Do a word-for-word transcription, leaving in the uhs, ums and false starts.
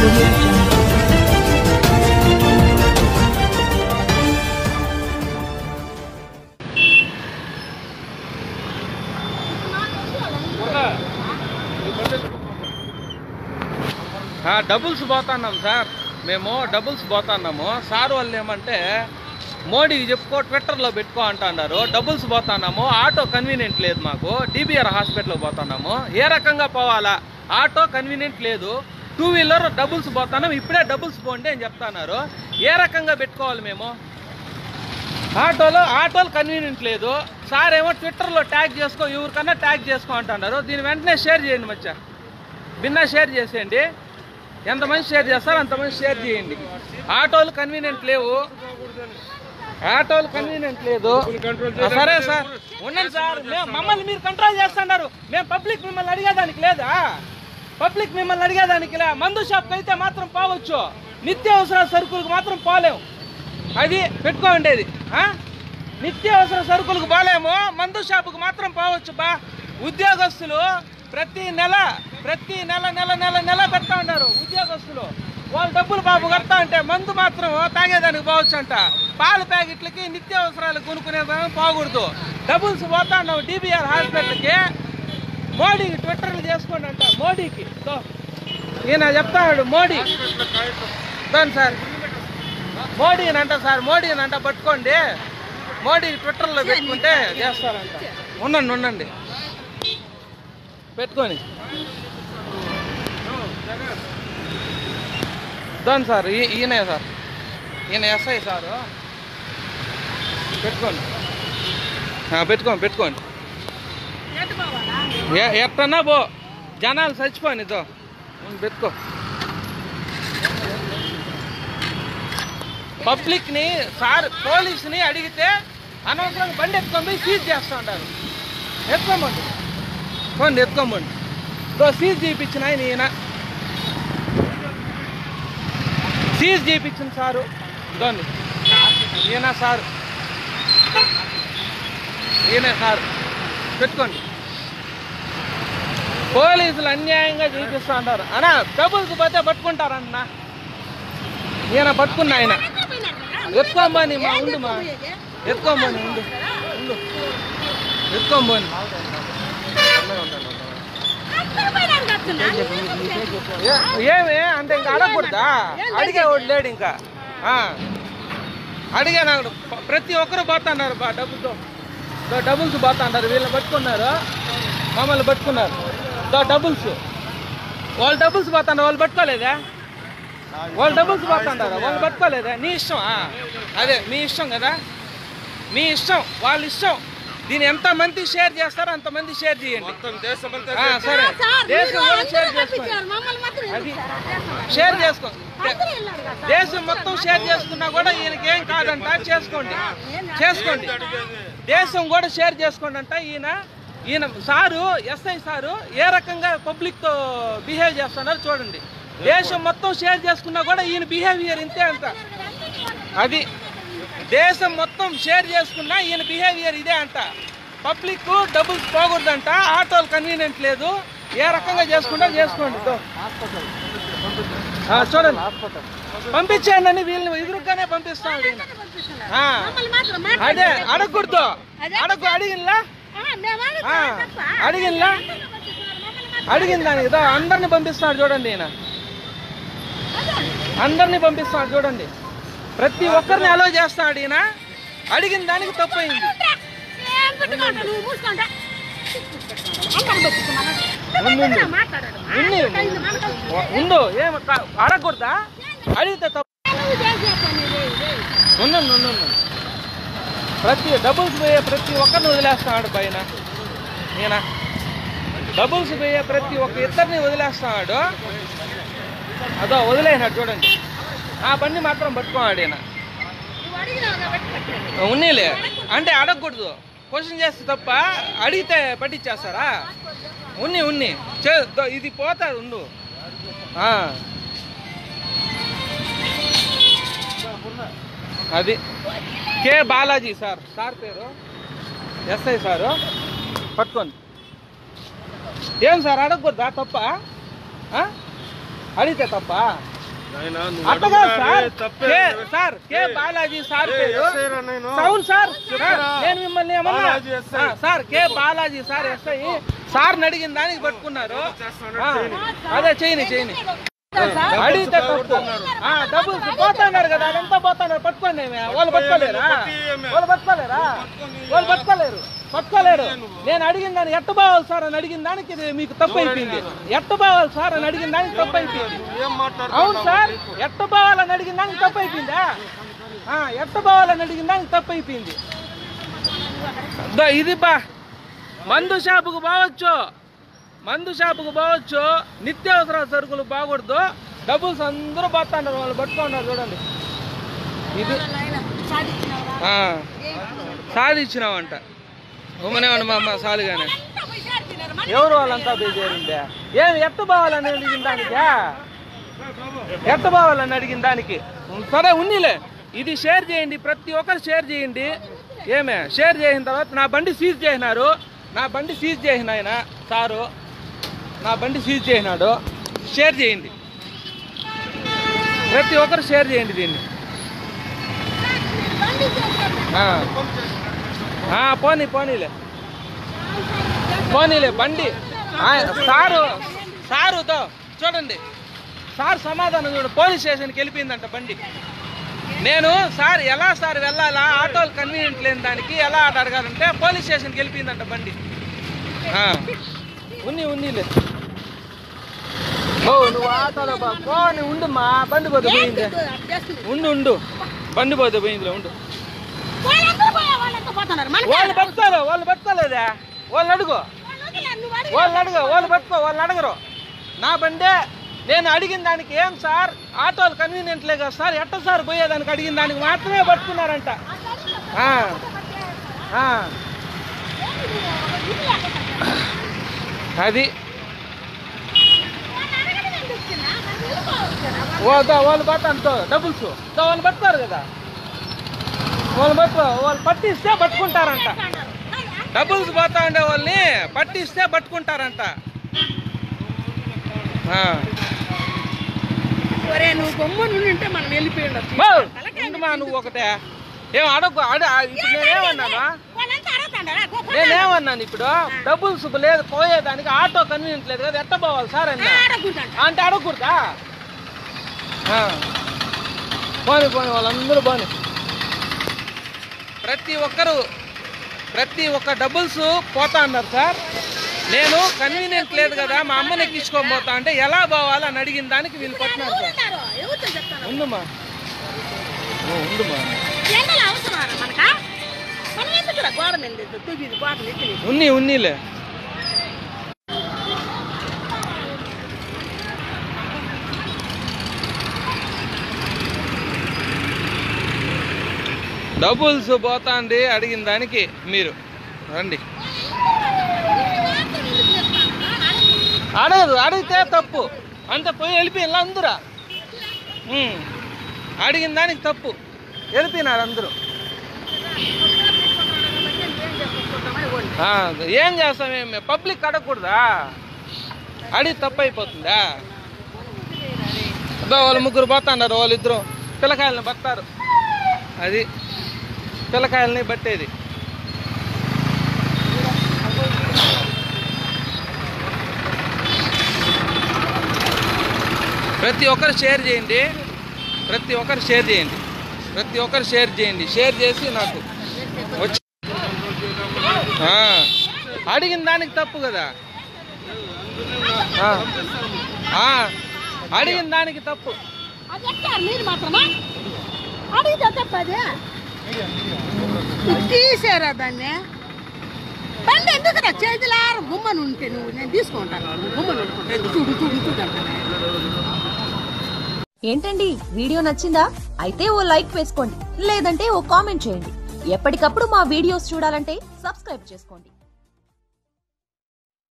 audio jungle. Doubles పోతున్నాం sir, మేము doubles పోతున్నాము. సార్ వాళ్ళు ఏమంటే మోడీకి చెప్పుకో, ట్విట్టర్లో పెట్టుకో అంటున్నారు. డబుల్స్ పోతున్నాము, ఆటో కన్వీనియంట్ లేదు మాకు. డిబిఆర్ హాస్పిటల్కి పోతున్నాము. ఏ రకంగా పోవాలా? ఆటో కన్వీనియంట్ లేదు. టూ వీలర్ డబుల్స్ పోతున్నాం. ఇప్పుడే డబుల్స్ పోండి అని చెప్తున్నారు. ఏ రకంగా పెట్టుకోవాలి మేము? ఆటోలో ఆటోలు కన్వీనియంట్ లేదు. సార్ ఏమో ట్విట్టర్లో ట్యాగ్ చేసుకో, ఎవరికన్నా ట్యాగ్ చేసుకో అంటున్నారు. దీని వెంటనే షేర్ చేయండి మచ్చా, భిన్నా షేర్ చేసేయండి. ఎంతమంది షేర్ చేస్తారో అంతమంది షేర్ చేయండి. ఆటోలు కన్వీనియంట్ లేవు, ఆటోలు కన్వీనియంట్ లేదు. సరే సార్, ఉండండి సార్. మేము మమ్మల్ని మీరు కంట్రోల్ చేస్తున్నారు. మేము పబ్లిక్ మిమ్మల్ని అడిగేదానికి లేదా? పబ్లిక్ మిమ్మల్ని అడిగేదానికి లే. మందు షాప్కి అయితే మాత్రం పోవచ్చు, నిత్యావసర సరుకులకు మాత్రం పోలేము. అది పెట్టుకోండేది. నిత్యావసర సరుకులకు పోలేము, మందు షాపుకు మాత్రం పోవచ్చు. బా ఉద్యోగస్తులు ప్రతి నెల ప్రతి నెల నెల నెల నెల పెడతా ఉన్నారు ఉద్యోగస్తులు. వాళ్ళు డబ్బులు బాబు కడతా అంటే మందు మాత్రం తాగేదానికి పోవచ్చు అంట. పాల ప్యాకెట్లకి నిత్యావసరాలు కొనుక్కునేదానికి పోకూడదు. డబ్బుల్స్ పోతా ఉన్నావు డిబిఆర్ హాస్పిటల్కి. మోడీకి ట్విట్టర్లు చేసుకోండి అంట. మోడీకి ఈయన చెప్తాడు, మోడీ దాని సార్ మోడీని అంట సార్, మోడీని అంట పట్టుకోండి. మోడీకి ట్విట్టర్లో పెట్టుకుంటే చేస్తారంట. ఉండండి ఉండండి పెట్టుకొని దాని సార్. ఈయనే సార్, ఈయన ఎస్ఐ సారు. పెట్టుకోండి పెట్టుకోండి పెట్టుకోండి. ఎట్టన్నా పో, జనాలు చచ్చిపోని ఇదో పెట్టుకో. పబ్లిక్ని సార్ పోలీసుని అడిగితే అనవసరంగా బండి ఎత్తుకొని పోయి సీజ్ చేస్తూ ఉంటారు. ఎత్తుకోమండి పోండి, ఎత్తుకోమండి. ఇదో సీజ్ చేయించిన ఆయన, ఈయన సీజ్ చేయించిన సారు. ఇదోండి ఈయన సారు, ఈయన సారు. పెట్టుకోండి. పోలీసులు అన్యాయంగా చూపిస్తూ ఉంటారు. అన్నా డబ్బులకు పోతే పట్టుకుంటారన్నా. ఈయన పట్టుకున్నా, ఆయన ఎత్తుకోమని మా ఉండు మా ఎత్తుకోమని ఉండు ఉండు ఎత్తుకోమని. ఏమి అంటే ఇంకా అడగకూడదా? అడిగేవాడు లేడు ఇంకా. అడిగా నాకు ప్రతి ఒక్కరు పోతున్నారు బా డబ్బుతో. డబుల్స్ పోతున్నారు. వీళ్ళని పట్టుకున్నారు, మమ్మల్ని పట్టుకున్నారు. డబుల్స్ వాళ్ళు డబుల్స్ పోతున్నారు. వాళ్ళు పట్టుకోలేదా? వాళ్ళు డబుల్స్ పోతున్నారు, వాళ్ళు పట్టుకోలేదా? నీ ఇష్టం. అదే మీ ఇష్టం కదా, మీ ఇష్టం, వాళ్ళ ఇష్టం. దీన్ని ఎంతమంది షేర్ చేస్తారో అంతమంది షేర్ చేయండి. సరే, దేశం కూడా షేర్ చేసుకోండి. అది షేర్ చేసుకోండి. దేశం మొత్తం షేర్ చేసుకున్నా కూడా ఈయనకి ఏం కాదంట. చేసుకోండి చేసుకోండి దేశం కూడా షేర్ చేసుకోండి అంట. ఈయన ఈయన సారు, ఎస్ఐ సారు ఏ రకంగా పబ్లిక్తో బిహేవ్ చేస్తున్నారు చూడండి. దేశం మొత్తం షేర్ చేసుకున్నా కూడా ఈయన బిహేవియర్ ఇంతే అంట. అది దేశం మొత్తం షేర్ చేసుకున్నా ఈయన బిహేవియర్ ఇదే అంట. పబ్లిక్ డబ్బులు పోకూడదంట, ఆటోలు కన్వీనియంట్ లేదు. ఏ రకంగా చేసుకుంటా చేసుకోండి. చూడండి, పంపించేయండి అని వీళ్ళని ఎదురుగానే పంపిస్తాడు ఈయన. అదే అడగకూడదు. అడగ అడిగినలా అడిగినలా అడిగిన దానికి అందరిని పంపిస్తాడు చూడండి. ఈయన అందరినీ పంపిస్తాడు చూడండి. ప్రతి ఒక్కరిని అలో చేస్తాడు ఈయన. అడిగిన దానికి తప్పయింది. ఉండు, ఏం అడగకూడదా? అడిగితే తప్పు. ఉండండి ఉండండి. ప్రతి డబుల్స్ పోయే ప్రతి ఒక్కరిని వదిలేస్తున్నాడు పైన ఈయన. డబుల్స్ పోయే ప్రతి ఒక్క ఇద్దరిని వదిలేస్తున్నాడు. అదో వదిలేసినాడు చూడండి. ఆ బండి మాత్రం పట్టుకోన్నాడు ఈయన. ఉన్నీలే అంటే అడగకూడదు. క్వశ్చన్ చేస్తే తప్ప, అడిగితే పట్టించేస్తారా? ఉన్ని ఉన్ని ఇది పోతాడు. ఉండు. అది కే బాలాజీ సార్, సార్ పేరు ఎస్ఐ సారు. పట్టుకోండి. ఏం సార్ అడగకూడదా? తప్ప అడిగితే తప్ప. అట్టగా sir sir K Balaji sir పేరు అవును సార్. నేను మిమ్మల్ని ఏమన్నా sir K Balaji sir SI సార్ని అడిగిన దానికి పట్టుకున్నారు. అదే చేయని చేయని అడిగితే తప్పు. డబ్బులు పోతున్నారు కదా, అదంతా పోతున్నారు. పట్టుకోండి. వాళ్ళు పట్టుకోలేరా? వాళ్ళు పట్టుకోలేరా? వాళ్ళు పట్టుకోలేరు పట్టుకోలేరు నేను అడిగిన దాన్ని ఎట్ట బావాలి సార్ అని అడిగిన దానికి మీకు తప్పు అయిపోయింది. ఎట్ట బావాలి సార్ అని అడిగిన దానికి తప్పు అయిపోయింది. అవును సార్, ఎట్ట బావాలని అడిగిన దానికి తప్పు అయిపోయిందా? ఎట్ట బావాలని అడిగిన దానికి తప్పు అయిపోయింది. ఇది బా మందు షాపుకు బావచ్చు, మందు షాపుకు పోవచ్చు, నిత్యావసర సరుకులు బాగూడదు. డబ్బుల్స్ అందరూ పోతున్నారు, వాళ్ళు పట్టుకున్నారు. చూడండి, ఇది సాధించినావంట. ఉమ్మనేవాడు మా అమ్మ సాలుగానే. ఎవరు వాళ్ళంతా బేజారిందే? ఏం ఎట్ట బావాలని అడిగిన దానికా? ఎట్ట బావాలని అడిగిన దానికి సరే ఉన్నీలే. ఇది షేర్ చేయండి, ప్రతి ఒక్కరు షేర్ చేయండి. ఏమే షేర్ చేసిన తర్వాత నా బండి సీజ్ చేసినారు. నా బండి సీజ్ చేసిన ఆయన సారు నా బండి సీజ్ చేసినాడు. షేర్ చేయండి, ప్రతి ఒక్కరు షేర్ చేయండి దీన్ని. పోనీ పోనీలే పోనీలే బండి సారు సారుతో చూడండి. సార్ సమాధానం చూడు. పోలీస్ స్టేషన్కి వెళ్ళిపోయిందంట బండి. నేను సార్ ఎలా సార్ వెళ్ళాలా, ఆటోలు కన్వీనియంట్ లేని దానికి ఎలా ఆట అడగాలంటే పోలీస్ స్టేషన్కి వెళ్ళిపోయిందంట బండి. ఉన్ని ఉన్నీలే. ఓ నువ్వు ఆటోలో పోని ఉండుమా, బండి పోతే పోయింది. ఉండు ఉండు బండి పోతే పోయిందిలే ఉండు. వాళ్ళు బతుకోరు, వాళ్ళు బతుకోలేదా? వాళ్ళని అడుగు, వాళ్ళని అడుగు, వాళ్ళు బతుకో, వాళ్ళని అడగరు. నా బండే నేను అడిగిన దానికి ఏం సార్ ఆటోలు కన్వీనియంట్ లేదు కదా సార్, ఎట్ట సార్ పోయేదానికి అడిగిన దానికి మాత్రమే పట్టుకున్నారంట. అది వాళ్ళు పట్టంతో డబ్బుల్స్ వాళ్ళు పట్టుకోరు కదా, వాళ్ళు పట్టుకో, వాళ్ళు పట్టిస్తే పట్టుకుంటారంట. డబ్బుల్స్ పోతా ఉండే వాళ్ళని పట్టిస్తే పట్టుకుంటారంట. నువ్వు ఒకటే ఏం అడగ అడ ఇప్పుడు నేనేమన్నానా నేనేమన్నాను ఇప్పుడు డబ్బుల్స్ లేదు పోయేదానికి ఆటో కన్వీనియంట్ లేదు కదా, ఎట్ట పోవాలి సార్ అన్న అంటే అడగకూడదా? పోనీ పోనీ వాళ్ళందరూ పోనీ. ప్రతి ఒక్కరు ప్రతి ఒక్క డబ్బుల్స్ పోతా అన్నారు సార్. నేను కన్వీనియంట్ లేదు కదా మా అమ్మని ఎక్కించుకొని పోతా అంటే ఎలా పోవాలి అని అడిగిన దానికి వీళ్ళు పట్టినారు సార్. ఉండుమా ఉండుమా ఉన్ని ఉన్నీలే. డబ్బుల్స్ పోతాంది అడిగిన దానికి మీరు రండి. అడగదు, అడిగితే తప్పు అంతే. పోయి వెళ్ళిపోయి అందరూ అడిగిన దానికి తప్పు వెళ్ళిపోయినారు అందరూ. ఏం చేస్తామేమి పబ్లిక్ అడగకూడదా? అడిగి తప్పు అయిపోతుందా? అదో వాళ్ళు ముగ్గురు పోతున్నారు, వాళ్ళిద్దరు పిల్లకాయలని పడతారు. అది పిల్లకాయలని బట్టేది. ప్రతి ఒక్కరు షేర్ చేయండి, ప్రతి ఒక్కరు షేర్ చేయండి, ప్రతి ఒక్కరు షేర్ చేయండి. షేర్ చేసి నాకు వచ్చి అడిగిన దానికి తప్పు కదా, అడిగిన దానికి తప్పు. తీసారా దాన్ని బండి ఎందుకు చేతిలారు గుమ్మను ఉంటే నువ్వు నేను తీసుకుంటాను. గుమ్మను చూడు చూడు చూడు ఏంటండి వీడియో నచ్చిందా? అయితే ఓ లైక్ వేసుకోండి, లేదంటే ఓ కామెంట్ చేయండి. ఎప్పటికప్పుడు మా వీడియోస్ చూడాలంటే సబ్స్క్రైబ్ చేసుకోండి.